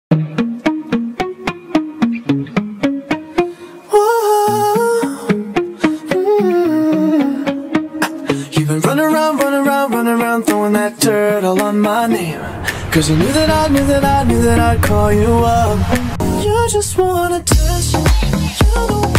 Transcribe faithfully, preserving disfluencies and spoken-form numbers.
You've been running around, running around, running around, throwing that dirt all on my name. Cause you knew that I, knew that I, knew that I'd call you up. You just wanna test, you don't